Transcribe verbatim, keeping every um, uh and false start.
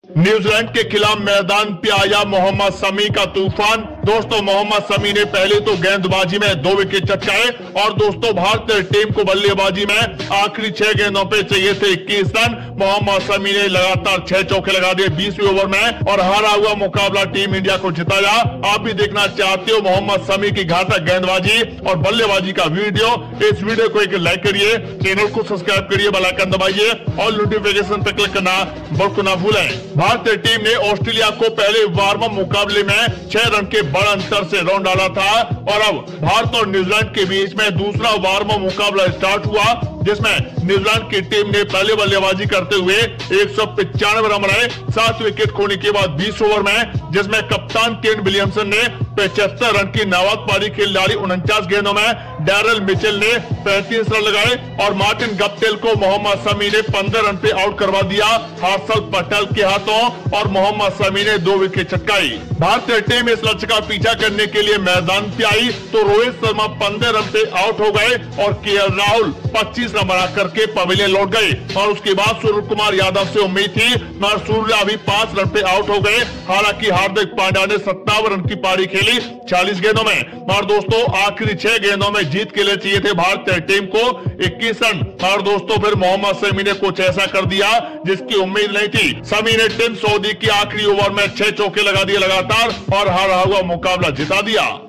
New Zealand के खिलाफ मैदान पे आया मोहम्मद शमी का तूफान। दोस्तों, मोहम्मद शमी ने पहले तो गेंदबाजी में दो विकेट चटकाए और दोस्तों भारतीय टीम को बल्लेबाजी में आखिरी छह गेंदों पे चाहिए थे इक्कीस रन। मोहम्मद शमी ने लगातार छह चौके लगा दिए बीसवीं ओवर में और हारा हुआ मुकाबला टीम इंडिया को जिताया। आप भी देखना चाहते हो मोहम्मद शमी की घातक गेंदबाजी और बल्लेबाजी का वीडियो? इस वीडियो को एक लाइक करिए, चैनल को सब्सक्राइब करिए, बेल आइकन दबाइए और नोटिफिकेशन पर क्लिक करना बिल्कुल ना भूलें। भारतीय टीम ने ऑस्ट्रेलिया को पहले वार्म अप मुकाबले में छह रन के बड़े अंतर से रौंद डाला था और अब भारत और न्यूजीलैंड के बीच में दूसरा वार्म अप मुकाबला स्टार्ट हुआ, जिसमें न्यूजीलैंड की टीम ने पहले बल्लेबाजी करते हुए एक सौ पचानवे रन बनाए सात विकेट खोने के बाद बीस ओवर में, जिसमें कप्तान केन विलियमसन ने पचहत्तर रन की नाबाद पारी खिलाड़ी उनचास गेंदों में डैरल मिचेल ने पैंतीस रन लगाए और मार्टिन गप्टिल को मोहम्मद शमी ने पंद्रह रन पे आउट करवा दिया हर्षल पटेल के हाथों और मोहम्मद शमी ने दो विकेट चटकाई। भारतीय टीम इस लक्ष्य का पीछा करने के लिए मैदान पे आई तो रोहित शर्मा पंद्रह रन पे आउट हो गए और के एल राहुल पच्चीस रन बना करके पवेलियन लौट गए और उसके बाद सूर्य कुमार यादव से उम्मीद थी मगर सूर्या भी पांच रन पे आउट हो गए। हालांकि हार्दिक पांड्या ने सत्तावन रन की पारी खेली चालीस गेंदों में, मगर दोस्तों आखिरी छह गेंदों में जीत के लिए चाहिए थे भारतीय टीम को इक्कीस रन, मगर दोस्तों फिर मोहम्मद शमी ने कुछ ऐसा कर दिया जिसकी उम्मीद नहीं थी। शमी ने टीम सऊदी की आखिरी ओवर में छह चौके लगा दिए लगातार और हारा हुआ मुकाबला जिता दिया।